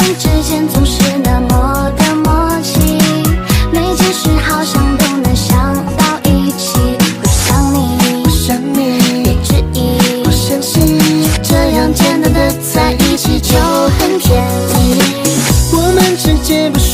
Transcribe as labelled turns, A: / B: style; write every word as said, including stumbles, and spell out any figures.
A: 们之间总是那么的默契，每件事好像都能想到一起。会想你，
B: 我想你，
A: 别质疑，
B: 不相信，
A: 这样简单的在一起就很甜蜜。
B: 我们之间不